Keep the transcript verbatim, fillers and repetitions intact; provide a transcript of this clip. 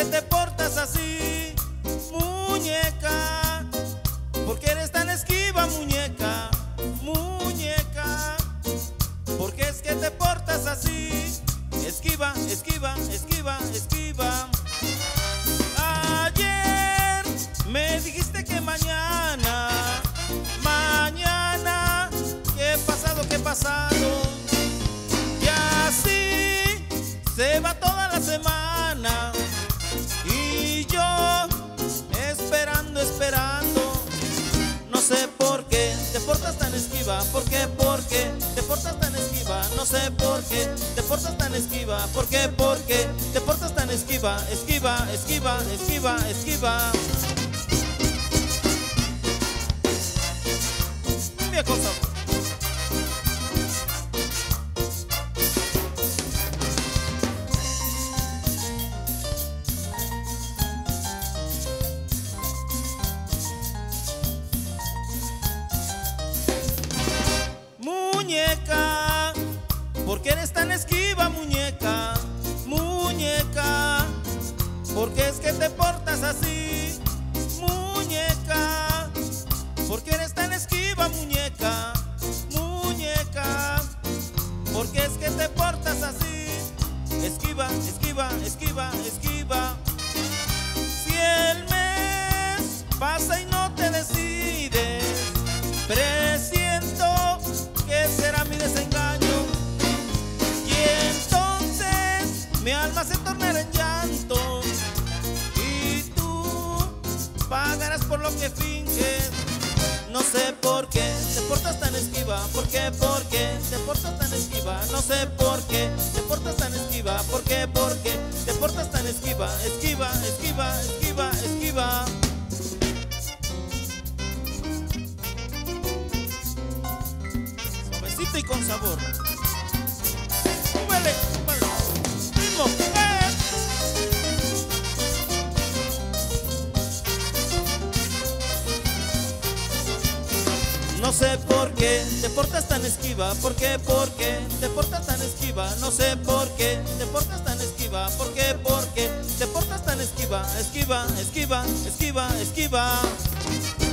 te portas así, muñeca? ¿Por qué eres tan esquiva, muñeca? Muñeca, ¿por qué es que te portas así? Esquiva, esquiva, esquiva, esquiva. Ayer me dijiste que mañana, mañana, ¿qué pasado, qué pasado? Y así se va toda la semana y yo esperando, esperando. No sé por qué te portas tan esquiva, ¿por qué, por qué te portas tan esquiva? No sé por qué te portas tan esquiva, ¿por qué, por qué te portas tan esquiva? Esquiva, esquiva, esquiva, esquiva. Cumbia con sabor. Muñeca, ¿por qué eres tan esquiva, muñeca? Muñeca, ¿por qué es que te portas así? Muñeca, ¿por qué eres tan esquiva, muñeca? Muñeca, ¿por qué es que te portas así? Esquiva, esquiva, esquiva, esquiva. Si el mes pasa y no te decides, presiento que será mi desengaño, y entonces mi alma se tornará en llanto y tú pagarás por lo que finges. No sé por qué te portas tan esquiva, ¿por qué, por qué te portas tan esquiva? No sé por qué te portas tan esquiva, ¿por qué, por qué te portas tan esquiva? Esquiva, esquiva, esquiva, esquiva. Y con sabor. Súbele, súbele. Ritmo. ¡Eh! No sé por qué te portas tan esquiva, ¿por qué, por qué te portas tan esquiva? No sé por qué te portas tan esquiva, ¿por qué, por qué te portas tan esquiva? Esquiva, esquiva, esquiva, esquiva.